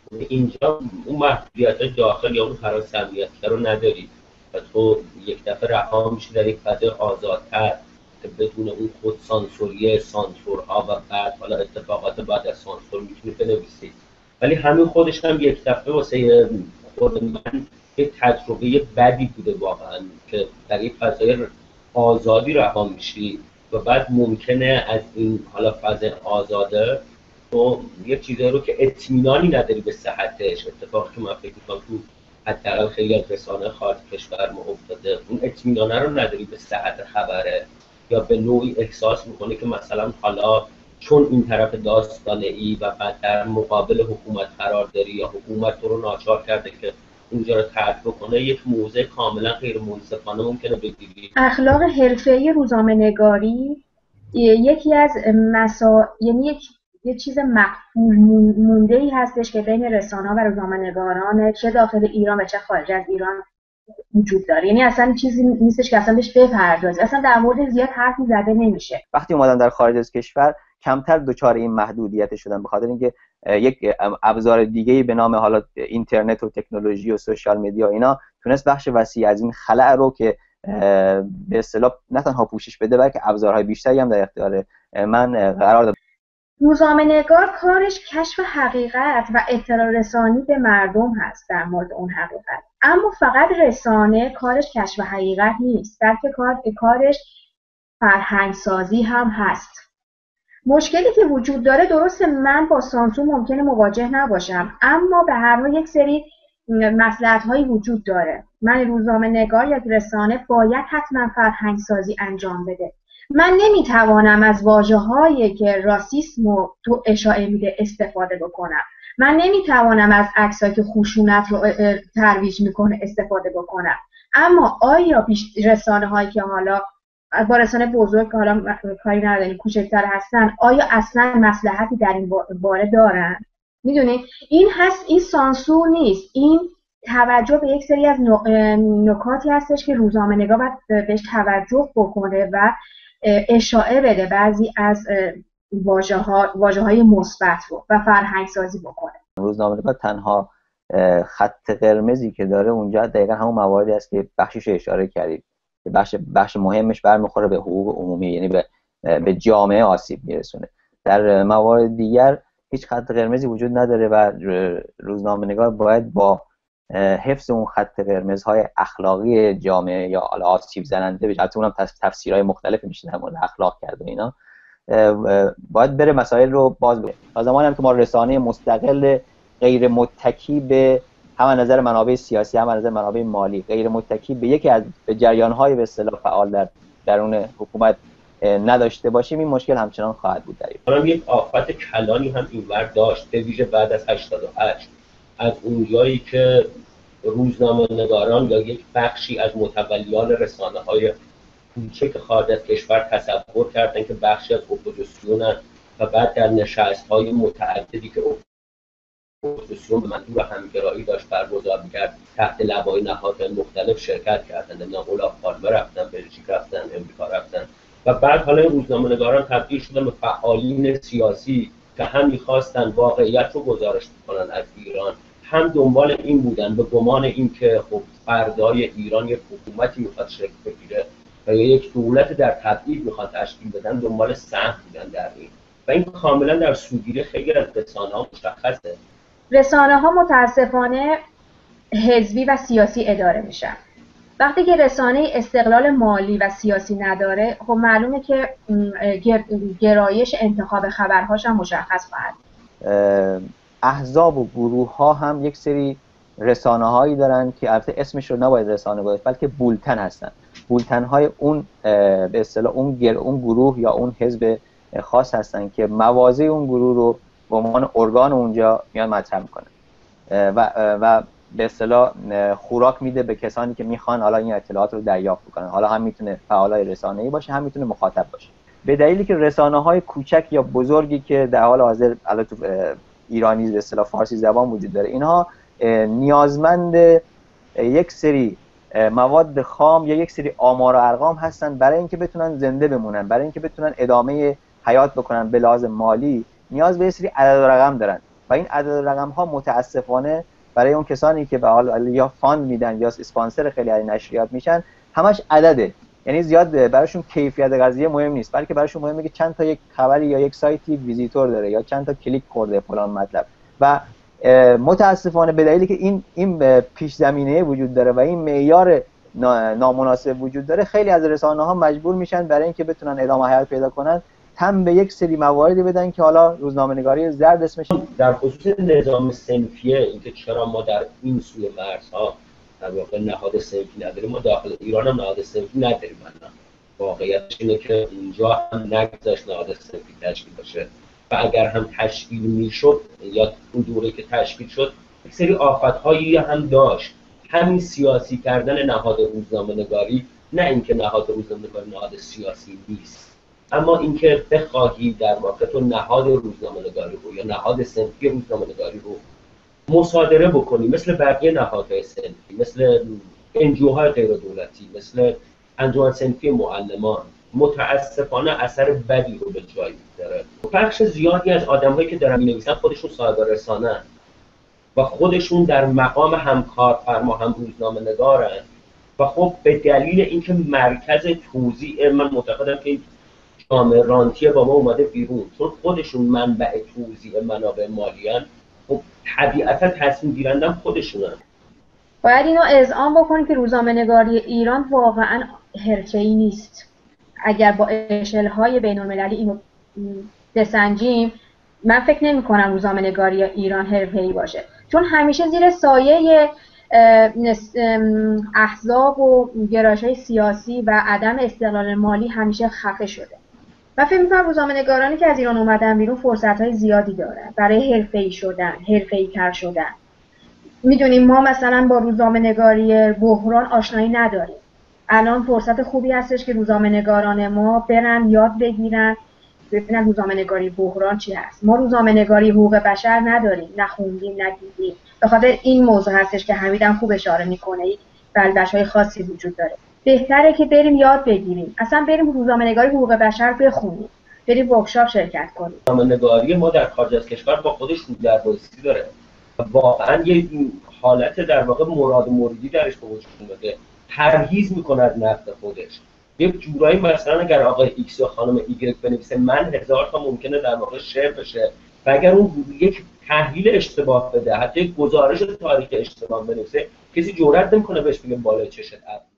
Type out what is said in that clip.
اینجا اون محدودیت داخل یا اون هراس امنیتی رو نداری و تو یک دفعه رها میشی در یک فضای آزادتر که بدون اون خود سانسوریه، سانسورها و بعد حالا اتفاقات بعد از سانسور میتونی بنویسی. ولی همین خودش هم یک دفعه واسه خود من یک تجربه بدی بوده واقعا، که در یک فضای آزادی رها میشی و بعد ممکنه از این حالا فضای آزاده تو یه چیزایی رو که اطمینانی نداری به صحتش، اتفاقی که من فکر می‌کنم تو حداقل خیلی از رسانه خارج کشور ما افتاده، اون اطمینانه رو نداری به صحت خبره، یا به نوعی احساس میکنه که مثلا حالا چون این طرف داستانه ای و بعد در مقابل حکومت قرار داری یا حکومت تو رو ناچار کرده که اونجا رو ترک بکنه، یک موضع کاملا غیر منصفانه ممکنه بگیری. اخلاق حرفه‌ای روزنامه‌نگاری یکی از یعنی یه چیز مقفول مونده‌ای هستش که بین رسانه‌ها و روزنامه‌نگاران چه داخل ایران و چه خارج از ایران وجود داره. یعنی اصلا چیزی نیستش که اصلا بهش بپردازی، اصلا در مورد زیاد حرفی زده نمیشه. وقتی اومدن در خارج از کشور کمتر دچار این محدودیت شدن، به خاطر اینکه یک ابزار دیگه‌ای به نام حالا اینترنت و تکنولوژی و سوشال مدیا اینا تونست بخش وسیعی از این خلأ رو که به اصطلاح نه تنها پوشش بده بلکه ابزارهای بیشتری هم در اختیار من قرار داد. روزنامه‌نگار کارش کشف حقیقت و اطلاع رسانی به مردم هست در مورد اون حقیقت، اما فقط رسانه کارش کشف حقیقت نیست، بلکه کارش فرهنگسازی هم هست. مشکلی که وجود داره، درسته من با سانسور ممکنه مواجه نباشم، اما به هر حال یک سری مصلحت‌هایی وجود داره. من روزنامه‌نگار یا رسانه باید حتما فرهنگسازی انجام بده. من نمیتوانم از واژه‌هایی که راسیسم رو تو اشاعه میده استفاده بکنم. من نمیتوانم از عکسایی که خشونت رو ترویج میکنه استفاده بکنم. اما آیا رسانه‌هایی که حالا با رسانه بزرگ که حالا کاری نداریم کوچکتر هستن، آیا اصلا مصلحتی در این باره دارن؟ میدونید این سانسور نیست، این توجه به یک سری از نکاتی هستش که روزنامه‌نگار باید بهش توجه بکنه و اشاعه بده بعضی از واژه‌های مثبت رو و فرهنگسازی بکنه. روزنامه‌نگار تنها خط قرمزی که داره اونجا دقیقا همون مواردی است که بخشش اشاره کردید، که بخش مهمش برمیخوره به حقوق عمومی، یعنی به جامعه آسیب میرسونه. در موارد دیگر هیچ خط قرمزی وجود نداره و روزنامه‌نگار باید با حفظ اون خط قرمزهای اخلاقی جامعه یا آسیب زننده بشه، البته اونم تفسیرهای مختلفی میشه در مورد اخلاق کرده اینا، باید بره مسائل رو باز بگه. تا زمانی هم که ما رسانه مستقل غیر متکی به هم نظر منابع سیاسی هم نظر منابع مالی، غیر متکی به یکی از جریان‌های به اصطلاح فعال در درون حکومت نداشته باشیم، این مشکل همچنان خواهد بود. در یک آفت کلانی هم اینور داشت، به ویژه بعد از 88 از اونجایی که روزنامه‌نگاران یا یک بخشی از متولیان رسانه‌های کوچک خارج از کشور تصور کردن که بخشی از اپوزیسیونن و بعد در نشست‌های متعددی که اپوزیسیون به منظور همگرایی داشت برگزار می‌کرد تحت لوای نهادهای مختلف شرکت کردن، اولاف پالمه رفتن، بلژیک رفتن، امریکا رفتن و بعد حالا این روزنامه‌نگاران تبدیل شدن به فعالین سیاسی که هم می‌خواستن واقعیت رو گزارش کنن از ایران، هم دنبال این بودن به گمان این که خب فردای ایران یک حکومتی می‌خواد شکل بگیره و یک دولت در تبعید می‌خواد تشکیل بدن، دنبال سهم بودن در این و این کاملا در سوگیری خیلی از رسانه‌ها مشخصه. رسانه‌ها متاسفانه حزبی و سیاسی اداره میشن. وقتی که رسانه استقلال مالی و سیاسی نداره، خب معلومه که گرایش انتخاب خبرهاش هم مشخص خواهد. احزاب و گروه ها هم یک سری رسانه هایی دارن که البته اسمش رو نباید رسانه باید، بلکه بولتن هستن. بولتن های اون به اصطلاح اون گروه یا اون حزب خاص هستن که مواضع اون گروه رو به عنوان ارگان اونجا میان مطرح میکنن و به اصطلاح خوراک میده به کسانی که میخوان حالا این اطلاعات رو دریافت کنن. حالا هم میتونه فعالای رسانه‌ای باشه، هم میتونه مخاطب باشه. به دلیلی که رسانه‌های کوچک یا بزرگی که در حال حاضر البته تو ایرانی به اصطلاح فارسی زبان وجود داره، اینها نیازمند یک سری مواد خام یا یک سری آمار و ارقام هستن برای اینکه بتونن زنده بمونن، برای اینکه بتونن ادامه حیات بکنن. به لحاظ مالی نیاز به یک سری عدد و رقم دارن و این عدد رقم ها متاسفانه برای اون کسانی که به حال یا فاند میدن یا اسپانسر خیلی از نشریات میشن همش عدده، یعنی زیاد براشون کیفیت قضیه مهم نیست، بلکه براشون مهمه که چند تا یک خبری یا یک سایتی ویزیتور داره یا چند تا کلیک خورده فلان مطلب. و متاسفانه به دلیلی که این پیش زمینه وجود داره و این معیار نامناسب وجود داره، خیلی از رسانه‌ها مجبور میشن برای اینکه بتونن ادامه حیات پیدا کنن تم به یک سری مواردی بدن که حالا روزنامه‌نگاری زرد اسمش. در خصوص نظام صنفیه، اینکه چرا ما در این سوی مرزها در واقع نهاد صنفی نداریم، ما داخل ایران هم نهاد صنفی نداریم. واقعیتش اینه که اونجا هم نگذاشت نهاد صنفی تشکیل بشه و اگر هم تشکیل میشد یا اون دوره که تشکیل شد یک سری آفت‌هایی هم داشت. همین سیاسی کردن نهاد روزنامه‌نگاری، نه اینکه نهاد روزنامه‌نگاری نهاد سیاسی نیست، اما اینکه بخواهی در واقع تو نهاد روزنامه‌نگاری رو یا نهاد صنفی روزنامه‌نگاری رو مصادره بکنی مثل بقیه نهادهای صنفی، مثل انجوهای غیر دولتی، مثل انجمن صنفی معلمان، متاسفانه اثر بدی رو به جای می‌ذاره. بخش زیادی از آدم‌هایی که دارن می‌نویسن خودشون صاحب رسانه‌اند و خودشون در مقام هم کارفرما هم روزنامه‌نگارن و خب به دلیل اینکه مرکز توزیع، من معتقدم که این جامعه رانتی با ما اومده بیرون، چون خودشون منبع توزیع منابع مالی هن، خب طبیعتا تصمیم گیرندم خودشونن. باید اینو اذعان بکنیم که روزنامه‌نگاری ایران واقعا حرفه‌ای نیست. اگر با اشل‌های بین‌المللی اینو بسنجیم، من فکر نمی‌کنم روزنامه‌نگاری ایران حرفه‌ای باشه، چون همیشه زیر سایه احزاب و گرایش‌های سیاسی و عدم استقلال مالی همیشه خفه شده. و فکر می‌کنم روزنامه‌نگارانی که از ایران اومدن بیرون فرصت‌های زیادی دارن برای حرفه‌ای شدن، حرفه‌ای‌تر شدن. میدونیم ما مثلا با روزنامه‌نگاری بحران آشنایی نداریم. الان فرصت خوبی هستش که روزنامه‌نگاران ما برن یاد بگیرن، ببینن روزنامه‌نگاری بحران چی هست. ما روزنامه‌نگاری حقوق بشر نداریم، نخوندیم، ندیدیم. به خاطر این موضوع هستش که حمیدم خوب اشاره میکنه، بلبش‌های خاصی وجود داره. بهتره که بریم یاد بگیریم، اصلا بریم روزنامه‌نگاری حقوق بشر بخونیم، بریم ورکشاپ شرکت کنیم. روزنامه‌نگاری ما در خارج از کشور با خودش رودربازی داره. واقعا یه حالت در واقع مراد و مریدی درش به وجود اومده، پرهیز میکنه از نقد خودش. یک جورایی مثلا اگر آقای ایکس یا خانم ایگرگ بنویسه من 1000 تا ممکنه در واقع شعر بشه و اگر اون یک تحلیل اشتباه بده، حتی یک گزارش تاریخ اشتباه بنویسه، کسی جرئت نمیکنه بهش بگه بالای چشت